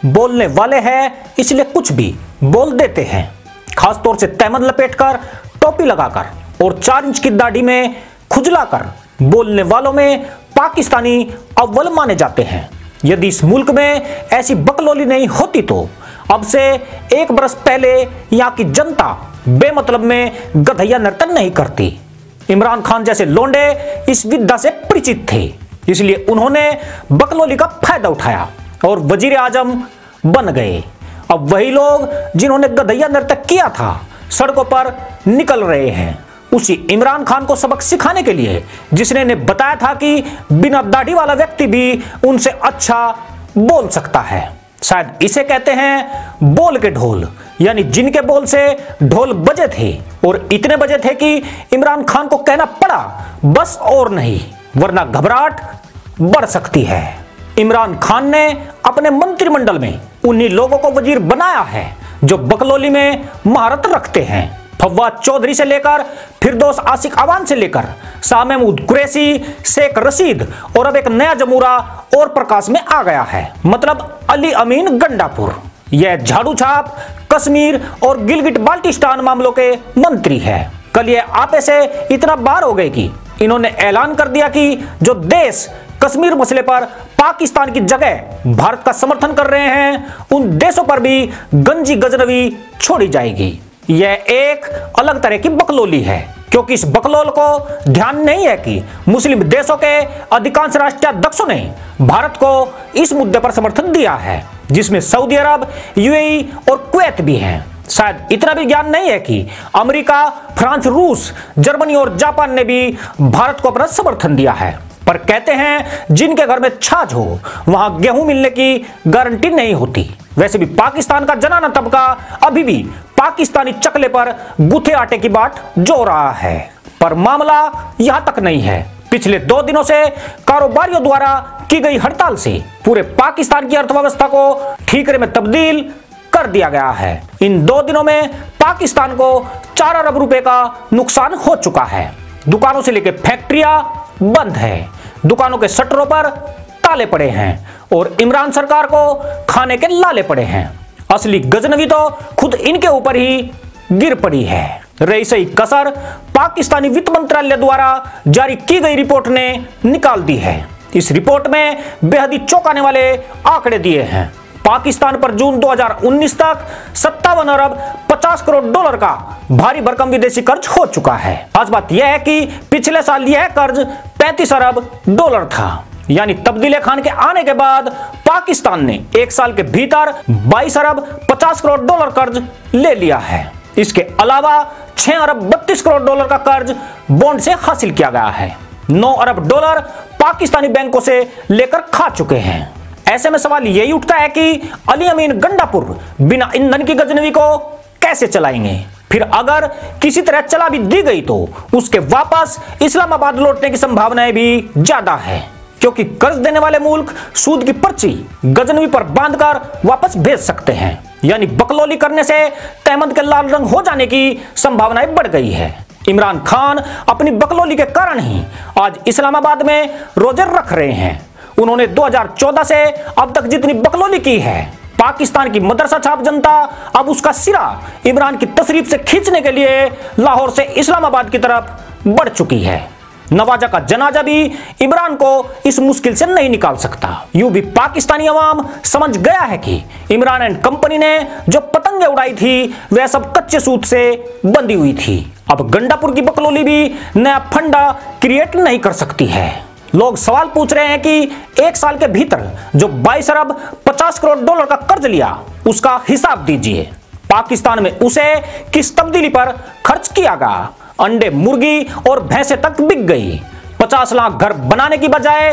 बोलने वाले हैं इसलिए कुछ भी बोल देते हैं, खासतौर से तहमद लपेटकर, टोपी लगाकर और 4 इंच की दाढ़ी में खुजलाकर बोलने वालों में पाकिस्तानी अव्वल माने जाते हैं। यदि इस मुल्क में ऐसी बकलोली नहीं होती तो अब से 1 बरस पहले यहाँ की जनता बेमतलब में गधैया नर्तन नहीं करती। इमरान खान जैसे लोंडे इस विद्या से परिचित थे, इसलिए उन्होंने बकलोली का फायदा उठाया और वजीर आजम बन गए। अब वही लोग जिन्होंने गधैया नर्तन किया था सड़कों पर निकल रहे हैं, उसी इमरान खान को सबक सिखाने के लिए जिसने इन्हें बताया था कि बिना दाढ़ी वाला व्यक्ति भी उनसे अच्छा बोल सकता है। शायद इसे कहते हैं बोल के ढोल, यानी जिनके बोल से ढोल बजे थे और इतने बजे थे कि इमरान खान को कहना पड़ा बस और नहीं, वरना घबराहट बढ़ सकती है। इमरान खान ने अपने मंत्रिमंडल में उन्हीं लोगों को वजीर बनाया है जो बकलोली में महारत रखते हैं। फवाद चौधरी से लेकर फिरदौस आशिक अवान से लेकर शाह महमूद कुरैशी, शेख रशीद और अब एक नया जमूरा और प्रकाश में आ गया है, मतलब अली अमीन गंडापुर। यह झाड़ू छाप, कश्मीर और गिलगिट बाल्टिस्तान मामलों के मंत्री है। कल ये आपे से इतना बार हो गए कि इन्होंने ऐलान कर दिया कि जो देश कश्मीर मसले पर पाकिस्तान की जगह भारत का समर्थन कर रहे हैं उन देशों पर भी गंजी गजनवी छोड़ी जाएगी। यह एक अलग तरह की बकलोली है, क्योंकि इस बकलोल को ध्यान नहीं है कि मुस्लिम देशों के अधिकांश राष्ट्राध्यक्षों ने भारत को इस मुद्दे पर समर्थन दिया है, जिसमें सऊदी अरब, यूएई और कुवैत भी हैं। शायद इतना भी ज्ञान नहीं है कि अमेरिका, फ्रांस, रूस, जर्मनी और जापान ने भी भारत को अपना समर्थन दिया है। पर कहते हैं जिनके घर में छाछ हो वहां गेहूं मिलने की गारंटी नहीं होती। वैसे भी पाकिस्तान का जनाना तबका अभी भी पाकिस्तानी चकले पर गुथे आटे की बाट जो रहा है। पर मामला यहां तक नहीं है। पिछले 2 दिनों से कारोबारियों द्वारा की गई हड़ताल से पूरे पाकिस्तान की अर्थव्यवस्था को ठीकरे में तब्दील कर दिया गया है। इन 2 दिनों में पाकिस्तान को 4 अरब रुपए का नुकसान हो चुका है। दुकानों से लेकर फैक्ट्रियां बंद है, दुकानों के शटरों पर ताले पड़े हैं और इमरान सरकार को खाने के लाले पड़े हैं। असली गजनवी तो खुद इनके ऊपर ही गिर पड़ी है। रही सही कसर पाकिस्तानी वित्त मंत्रालय द्वारा जारी की गई रिपोर्ट ने निकाल दी है। इस रिपोर्ट में बेहद ही चौंकाने वाले आंकड़े दिए हैं। पाकिस्तान पर जून 2019 तक 57 अरब 50 करोड़ डॉलर का भारी भरकम विदेशी कर्ज हो चुका है। खास बात यह है कि पिछले साल यह कर्ज 35 अरब डॉलर था, यानी तब्दीले खान के आने के बाद पाकिस्तान ने 1 साल के भीतर 22 अरब 50 करोड़ डॉलर कर्ज ले लिया है। इसके अलावा 6 अरब 32 करोड़ डॉलर का कर्ज बॉन्ड से हासिल किया गया है। 9 अरब डॉलर पाकिस्तानी बैंकों से लेकर खा चुके हैं। ऐसे में सवाल यही उठता है कि अली अमीन गंडापुर बिना ईंधन की गजनवी को कैसे चलाएंगे। फिर अगर किसी तरह चला भी दी गई तो उसके वापस इस्लामाबाद लौटने की संभावनाएं भी ज्यादा है, क्योंकि कर्ज देने वाले मुल्क सूद की पर्ची गजनवी पर बांधकर वापस भेज सकते हैं। यानी बकलोली करने से तहमद के लाल रंग हो जाने की संभावनाएं बढ़ गई है। इमरान खान अपनी बकलोली के कारण ही आज इस्लामाबाद में रोजे रख रहे हैं। उन्होंने 2014 से अब तक जितनी बकलोली की है, पाकिस्तान की मदरसा छाप जनता अब उसका सिरा इमरान की तशरीफ से खींचने के लिए लाहौर से इस्लामाबाद की तरफ बढ़ चुकी है। नवाजा का जनाजा भी इमरान को इस मुश्किल से नहीं निकाल सकता। यूं भी पाकिस्तानी अवाम समझ गया है कि इमरान एंड कंपनी ने जो पतंगे उड़ाई थी वह सब कच्चे सूत से बंधी हुई थी। अब गंडापुर की बकलोली भी नया फंडा क्रिएट नहीं कर सकती है। लोग सवाल पूछ रहे हैं कि 1 साल के भीतर जो 22 अरब 50 करोड़ डॉलर का कर्ज लिया उसका हिसाब दीजिए। पाकिस्तान में उसे किस तब्दीली पर खर्च किया गया। अंडे, मुर्गी और भैंसें तक बिक गई। 50 लाख घर बनाने की बजाय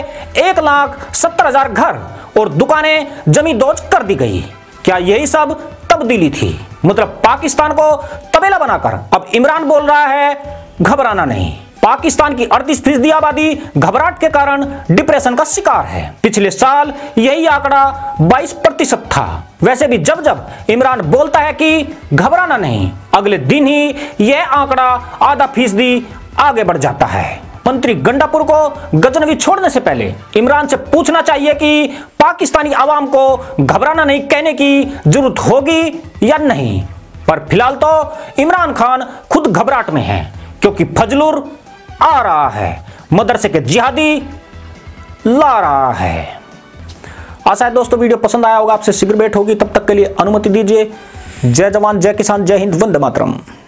1,70,000 घर और दुकानें जमी दोज कर दी गई। क्या यही सब तब्दीली थी? मतलब पाकिस्तान को तबेला बनाकर अब इमरान बोल रहा है घबराना नहीं। पाकिस्तान की 38% आबादी घबराहट के कारण डिप्रेशन का शिकार है। पिछले साल यही आंकड़ा 22% था। वैसे भी जब जब इमरान बोलता है कि घबराना नहीं, अगले दिन ही यह आंकड़ा आधा फीसदी आगे बढ़ जाता है। मंत्री गंडापुर को गजनवी छोड़ने से पहले इमरान से पूछना चाहिए कि पाकिस्तानी आवाम को घबराना नहीं कहने की जरूरत होगी या नहीं। पर फिलहाल तो इमरान खान खुद घबराहट में है, क्योंकि फजलुर आ रहा है, मदरसे के जिहादी ला रहा है। आशा है दोस्तों वीडियो पसंद आया होगा, आपसे शीघ्र भेंट होगी। तब तक के लिए अनुमति दीजिए। जय जवान, जय किसान, जय हिंद, वंदे मातरम।